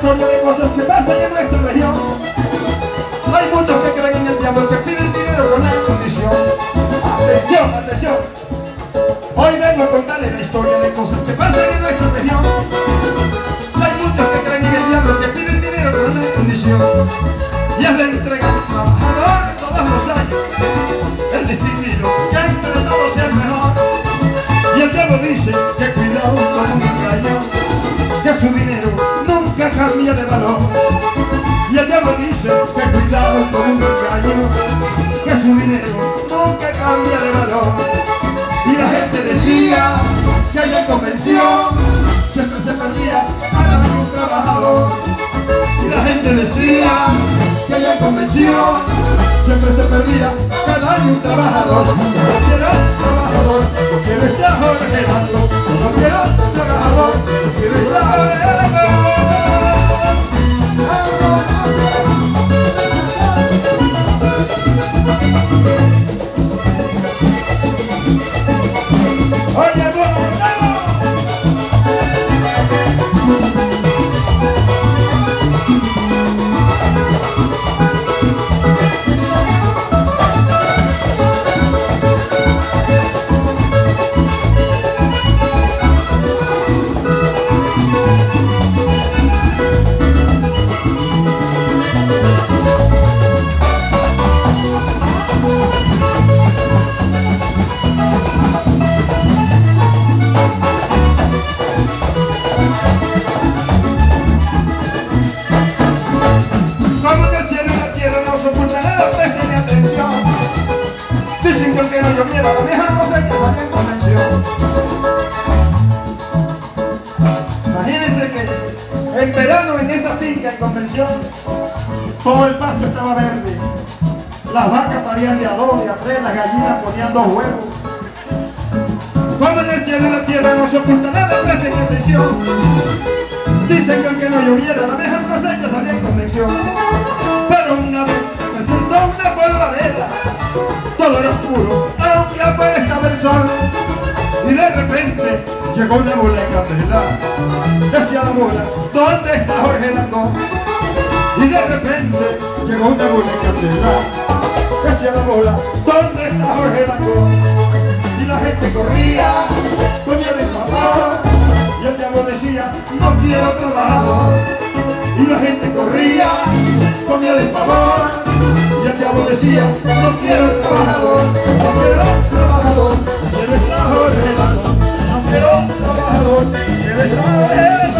historia de cosas que pasan en nuestra región. Hay muchos que creen en el diablo, que piden dinero con la condición. Atención, atención. Hoy vengo a contarles la historia de cosas que pasan en nuestra región. Hay muchos que creen en el diablo, que piden dinero con la condición. Y es de entrega al trabajador todos los años, el distinguido, que entre todos sea el mejor. Y el diablo dice que cuidado con un engaño, que su dinero nunca cambia de valor. Y el diablo dice que cuidado con un engaño, que su dinero nunca cambia de valor. Y la gente decía que allá en convención siempre se perdía cada año un trabajador. Y la gente decía que allá en convención siempre se perdía cada año un trabajador. No quiero trabajador, no quiero estar ordenando. No quiero trabajador, no quiero estar ordenando. Oye, que no lloviera, la vieja cosecha salía en convención. Imagínense que en verano en esa finca en convención todo el pasto estaba verde, las vacas parían de a dos, de a tres, las gallinas ponían 2 huevos. Como en el cielo y la tierra no se oculta nada, presten atención. Dicen que aunque no lloviera, la vieja cosecha salía en convención. Pero una vez se presentó una polvadera, todo era oscuro, aunque afuera estaba el sol. Y de repente llegó una mula en candela. Decía la mula, ¿dónde está Jorge Langón? Y de repente llegó una mula en candela. Decía la mula, ¿dónde está Jorge Langón? Y la gente corría, ponía el patrón. Y el diablo decía, no quiero trabajador. Y la gente corría, comía del pavor. Y el diablo decía, no quiero trabajador, no quiero trabajador, quiero estar ordenado, no quiero trabajador, quiero estar ordenado.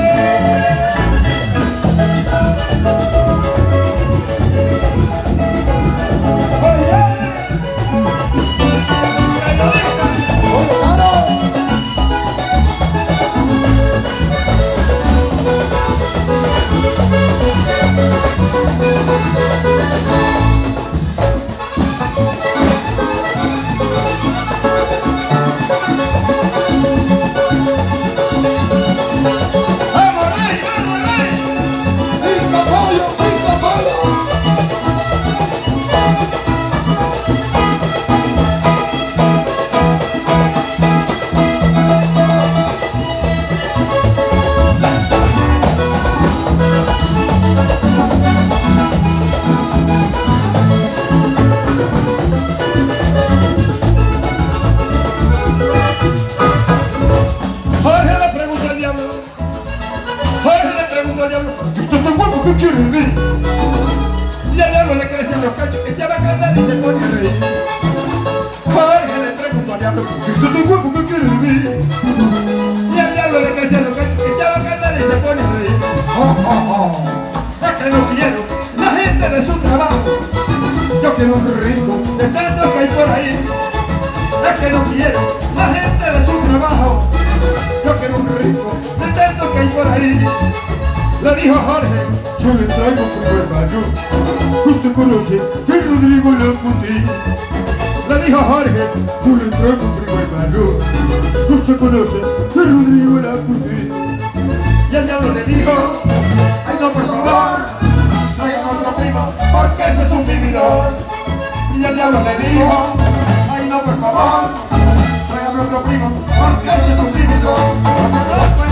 ¿Qué quieres ver? Y al diablo le crecen los cachos, echaba a cantar y se pone a reír. Jorge le preguntó al diablo, ¿qué está tan guapo? ¿Qué quieres ver? Y al diablo le crecen los cachos, echaba a cantar y se pone a reír. Es que no quiero la gente de su trabajo, yo quiero un rico de tantos que hay por ahí. Es que no quiero la gente de su trabajo, yo quiero un rico de tantos que hay por ahí. Le dijo Jorge, yo le traigo un primo hermano, usted conoce que Rodrigo Lacutí. Le dijo Jorge, yo le traigo un primo hermano, usted conoce que Rodrigo Lacutí. Y el diablo le dijo, ay no por favor, traigan otro primo, porque ese es un vividor. Y el diablo le dijo, ay no por favor, traigan otro primo, porque ese es un vividor.